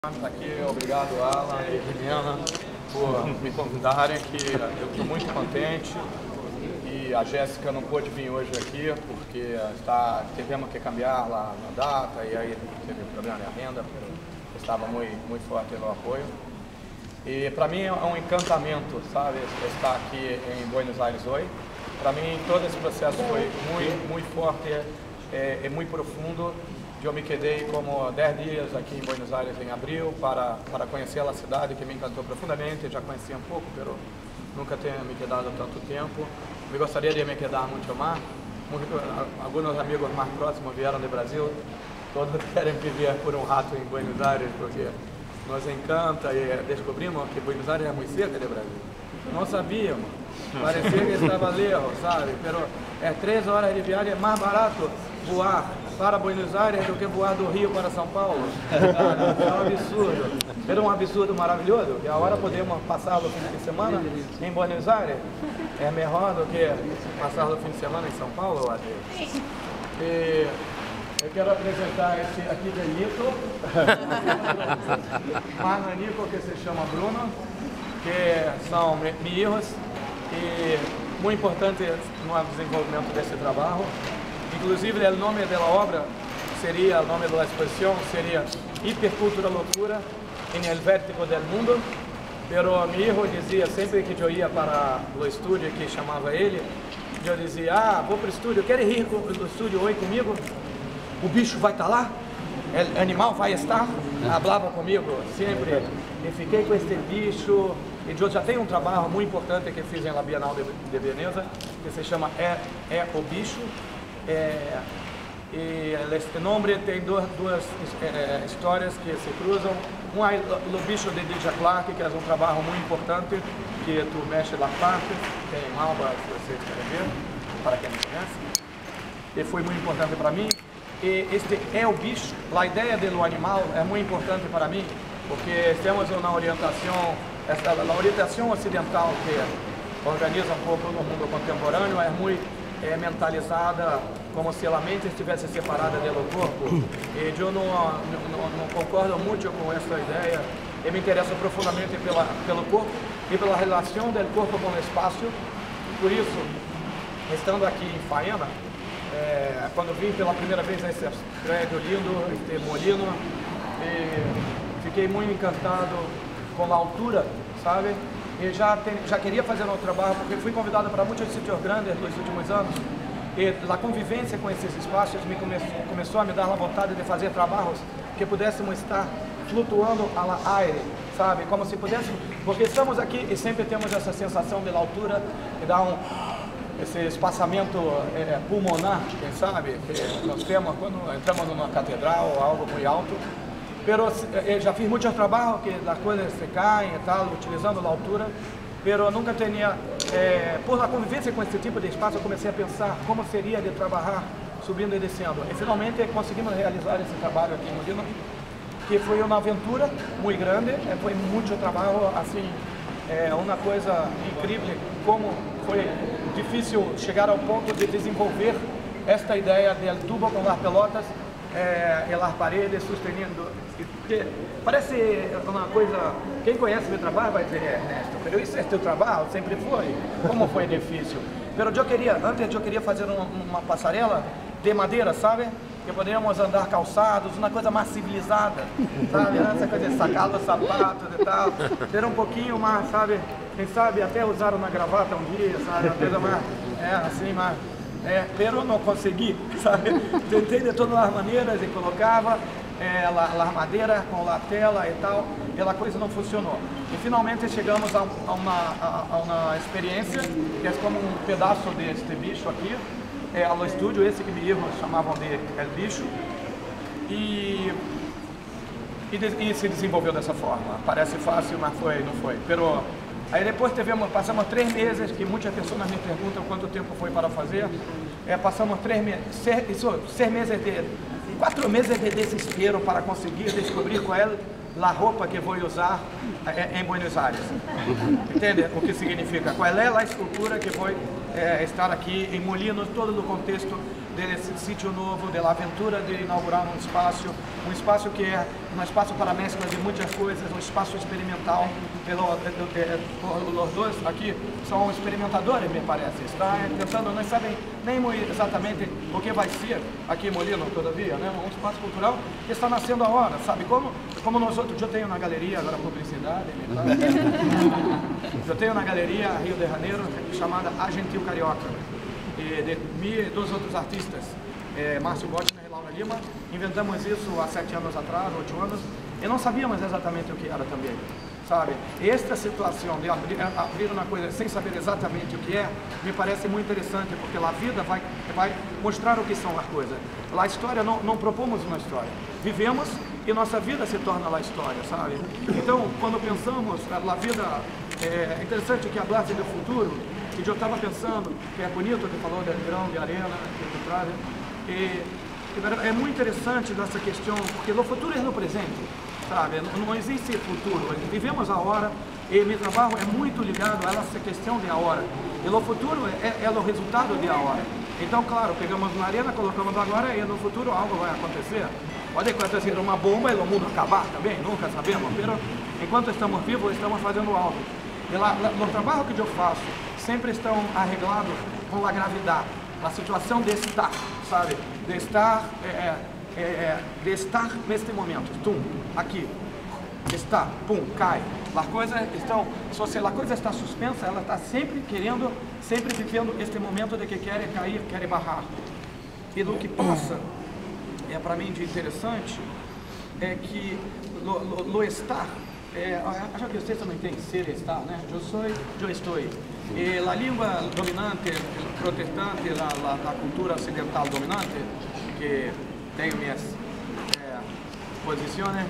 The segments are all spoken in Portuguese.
Tá aqui, obrigado Alan e Helena por me convidarem, que eu estou muito contente e a Jéssica não pôde vir hoje aqui porque tivemos que cambiar lá na data e aí teve problema de agenda, estava muito forte no apoio. E para mim é um encantamento, sabe, estar aqui em Buenos Aires hoje. Para mim todo esse processo foi muito forte e muito profundo. Eu me quedei como 10 dias aqui em Buenos Aires em abril para conhecer a cidade que me encantou profundamente. Já conhecia um pouco, mas nunca tinha me quedado tanto tempo. Me gostaria de me quedar muito mais. Alguns amigos mais próximos vieram do Brasil. Todos querem viver por um rato em Buenos Aires porque nos encanta e descobrimos que Buenos Aires é muito cerca do Brasil. Não sabíamos. Parecia que estava lejos, sabe? Mas 3 horas de viagem, é mais barato voar para Buenos Aires do que voar do Rio para São Paulo. É um absurdo. Era um absurdo maravilhoso. E agora podemos passar o fim de semana em Buenos Aires. É melhor do que passar o fim de semana em São Paulo, eu acho. E eu quero apresentar esse aqui de Nico. Mas Nico, que se chama Bruno, que são meus filhos e muito importante no desenvolvimento desse trabalho. Inclusive, o nome da obra seria, o nome da exposição seria Hipercultura Loucura em el Vértigo del Mundo. Pero meu filho dizia, sempre que eu ia para o estúdio, que chamava ele, eu dizia, vou para o estúdio, quer ir no estúdio hoje comigo? O bicho vai estar lá? O animal vai estar? Falava comigo sempre. E fiquei com esse bicho. E eu já tenho um trabalho muito importante que fiz na Bienal de Veneza, que se chama É o Bicho. E este nome tem duas histórias que se cruzam. Uma é o bicho de DJ Clark, que é um trabalho muito importante, que tu mexe na parte, tem Malba, se vocês querem ver, para quem não conhece. E foi muito importante para mim. E este é o bicho, a ideia do animal é muito importante para mim, porque temos uma orientação, a orientação ocidental que organiza um pouco no mundo contemporâneo é muito mentalizada como se a mente estivesse separada do corpo. E eu não concordo muito com essa ideia. Eu me interesso profundamente pelo corpo e pela relação do corpo com o espaço. Por isso, estando aqui em Faena, quando vim pela primeira vez nesse prédio lindo, este molino, fiquei muito encantado com a altura, sabe? E já queria fazer um trabalho, porque fui convidado para muitos sítios grandes nos últimos anos. E a convivência com esses espaços começou a me dar a vontade de fazer trabalhos que pudéssemos estar flutuando ao ar, sabe? Como se pudéssemos, porque estamos aqui e sempre temos essa sensação de altura, que dá esse espaçamento pulmonar, quem sabe, que nós temos quando entramos numa catedral ou algo muito alto. Pero já fiz muitos trabalhos que as coisas se caem e tal, utilizando a altura, pero nunca tinha, por a convivência com esse tipo de espaço, eu comecei a pensar como seria de trabalhar subindo e descendo. E finalmente conseguimos realizar esse trabalho aqui em Molino, que foi uma aventura muito grande, foi muito trabalho, assim, uma coisa incrível, como foi difícil chegar ao ponto de desenvolver esta ideia do tubo com as pelotas, e as paredes sustentando, porque parece uma coisa, quem conhece meu trabalho vai dizer, Ernesto, pero isso é teu trabalho, sempre foi, como foi difícil. Pero antes eu queria fazer uma passarela de madeira, sabe? Que poderíamos andar calçados, uma coisa mais civilizada, sabe? Essa coisa de sacar os sapatos e tal, ter um pouquinho mais, sabe? Quem sabe até usar uma gravata um dia, sabe? Uma coisa mais, assim, mais... pero não consegui, sabe? Tentei de todas as maneiras e colocava a madeira com a tela e tal, e a coisa não funcionou. E finalmente chegamos a uma experiência que é como um pedaço deste bicho aqui, ao estúdio, esse que meus chamavam de El Bicho, e se desenvolveu dessa forma. Parece fácil, mas não foi. Pero aí depois passamos 3 meses, que muitas pessoas me perguntam quanto tempo foi para fazer. Passamos 4 meses de desespero para conseguir descobrir qual é a roupa que vou usar em Buenos Aires. Entende o que significa? Qual é a escultura que vou estar aqui em Molino, todo o contexto desse sítio novo, da aventura de inaugurar um espaço que é um espaço para mescla de muitas coisas, um espaço experimental. Os dois aqui são experimentadores, me parece. Está tentando, não sabem nem muito exatamente o que vai ser aqui em Molino, todavia, né? Um espaço cultural que está nascendo agora, sabe? Como nós outros, eu tenho na galeria, agora publicidade, eu tenho na galeria Rio de Janeiro, chamada A Gentil Carioca, de mim e dos outros artistas, Márcio Gottner e Laura Lima. Inventamos isso há 7 anos atrás, 8 anos, e não sabíamos exatamente o que era também, sabe? Esta situação de abrir uma coisa sem saber exatamente o que é, me parece muito interessante, porque a vida vai mostrar o que são as coisas. A história, não propomos uma história, vivemos e nossa vida se torna a história, sabe? Então, quando pensamos a vida, é interessante que hablasse do futuro, que eu estava pensando, que é bonito, que falou de grão, de arena, que traz, é muito interessante essa questão, porque o futuro é no presente, sabe? Não existe futuro, vivemos a hora, e meu trabalho é muito ligado a essa questão de a hora, e o futuro é o resultado de a hora. Então, claro, pegamos uma arena, colocamos agora, e no futuro algo vai acontecer. Pode acontecer uma bomba e o mundo acabar também, nunca sabemos, mas enquanto estamos vivos, estamos fazendo algo. E no trabalho que eu faço, sempre estão arreglados com a gravidade, a situação de estar, sabe? De estar neste momento, aqui, está, cai. As coisas estão, se a coisa está suspensa, ela está sempre querendo, sempre vivendo este momento de que quer cair, quer barrar. E do que passa, para mim de interessante, é que o estar, acho que vocês também têm ser e estar, né? Eu sou, eu estou. E a língua dominante, protestante, a cultura ocidental dominante, que tem minhas posições,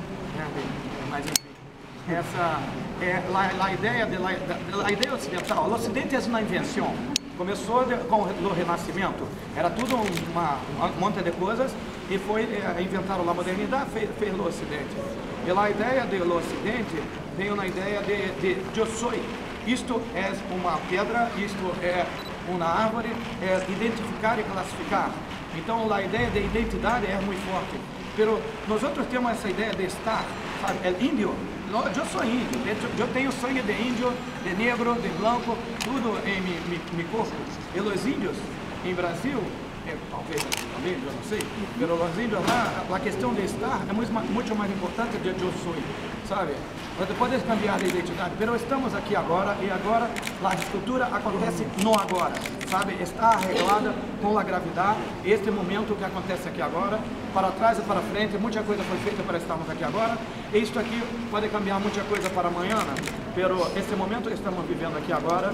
mas enfim, essa é a ideia ocidental. O Ocidente é uma invenção. Começou com o Renascimento, era tudo um monte de coisas, e foi inventaram a modernidade, fez o Ocidente. E a ideia do Ocidente veio na ideia de eu sou. Isto é uma pedra, isto é uma árvore, é identificar e classificar. Então a ideia de identidade é muito forte. Mas nós outros temos essa ideia de estar, sabe? É índio. Eu sou índio, eu tenho sangue de índio, de negro, de branco, tudo em meu corpo. E os índios, em Brasil, talvez também, eu não sei, mas os índios lá, a questão de estar é muito mais importante do que eu sou, sabe? Você pode cambiar a identidade, mas estamos aqui agora, e agora a escultura acontece no agora, sabe? Está arreglada com a gravidade, este momento que acontece aqui agora, para trás e para frente, muita coisa foi feita para estarmos aqui agora, e isto aqui pode cambiar muita coisa para amanhã, mas esse momento que estamos vivendo aqui agora,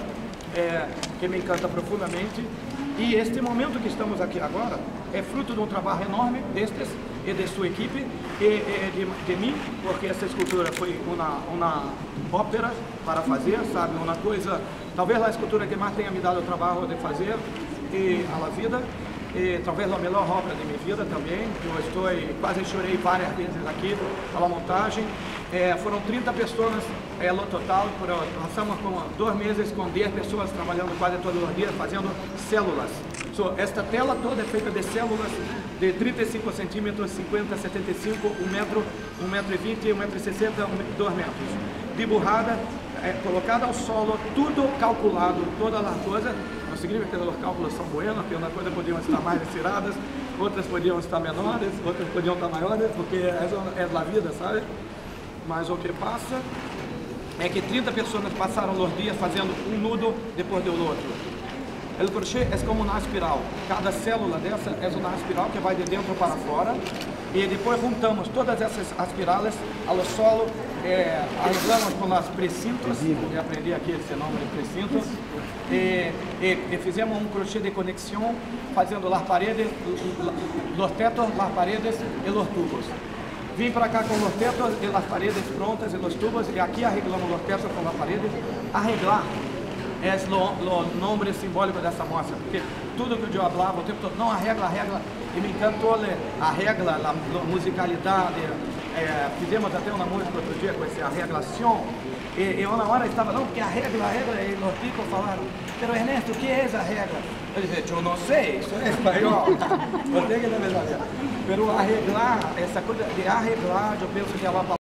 que me encanta profundamente, e este momento que estamos aqui agora é fruto de um trabalho enorme destes e de sua equipe e de mim, porque essa escultura foi uma ópera para fazer, sabe, uma coisa, talvez a escultura que mais tenha me dado o trabalho de fazer e a vida, e talvez a melhor obra de minha vida também. Eu quase chorei várias vezes aqui pela montagem. Foram 30 pessoas no total, passamos com 2 meses com 10 pessoas trabalhando quase todos os dias, fazendo células. Esta tela toda é feita de células de 35 centímetros, 50, 75, 1 metro, 1,20 m, 1,60 m, 2 metros. De borrada, colocada ao solo, tudo calculado, todas as coisas. Não significa que os cálculos são buenos, porque umas coisas podiam estar mais estiradas, outras podiam estar menores, outras podiam estar maiores, porque é a vida, sabe? Mas o que passa é que 30 pessoas passaram os dias fazendo um nudo depois do outro. O crochê é como uma espiral. Cada célula dessa é uma espiral que vai de dentro para fora. E depois juntamos todas essas espirales ao solo, arreglamos com as precintos. Eu aprendi aqui esse nome de precintos. E fizemos um crochê de conexão, fazendo as paredes, os tetos, as paredes e os tubos. Vim para cá com os tetos e as paredes prontas e os tubos, e aqui arreglamos os tetos com as paredes. Arreglar é o nome simbólico dessa mostra, porque tudo que eu falava o tempo todo, não, arregla, e me encantou a regla, a musicalidade, fizemos até uma música outro dia com esse arreglação, e eu na hora estava, não, porque a regra, e os ticos falaram, pero Ernesto, o que é essa regra? Eu disse, eu não sei, isso é espanhol, você que deve saber. Pero arreglar, essa coisa de arreglar, eu penso que é uma palavra